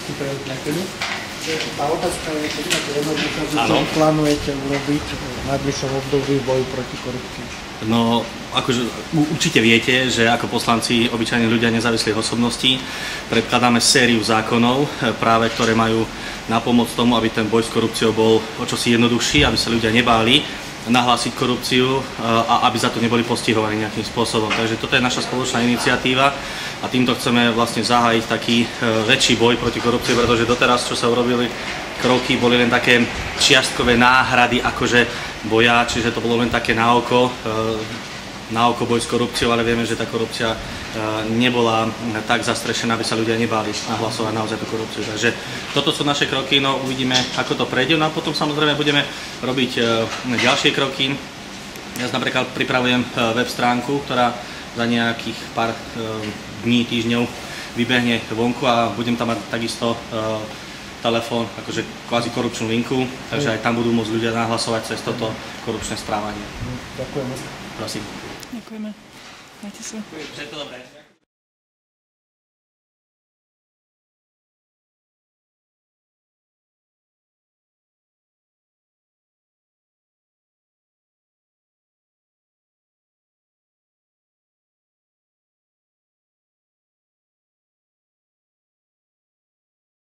Český projekt nebyli. Tá otázka je taká jednoduchá, čo plánujete urobiť v najbližšom období v boji proti korupcii? No, akože určite viete, že ako poslanci, obyčajní ľudia nezávislých osobností, predkladáme sériu zákonov, práve ktoré majú napomôcť tomu, aby ten boj s korupciou bol o čosi jednoduchší, aby sa ľudia nebáli nahlásiť korupciu a aby za to neboli postihovaní nejakým spôsobom. Takže toto je naša spoločná iniciatíva a týmto chceme vlastne zahájiť taký väčší boj proti korupcii, pretože doteraz, čo sa urobili kroky, boli len také čiastkové náhrady akože boja, čiže to bolo len také na oko boj s korupciou, ale vieme, že tá korupcia nebola tak zastrešená, aby sa ľudia nebáli nahlasovať naozaj tú korupciu. Takže toto sú naše kroky, no uvidíme, ako to prejde. No a potom samozrejme budeme robiť ďalšie kroky. Ja napríklad pripravujem web stránku, ktorá za nejakých pár dní, týždňov vybehne vonku a budem tam mať takisto telefón, akože kvázi korupčnú linku, takže aj tam budú môcť ľudia nahlasovať cez toto korupčné správanie. Ďakujeme. Prosím. Ďakujeme. Majte sa. Všetko dobré.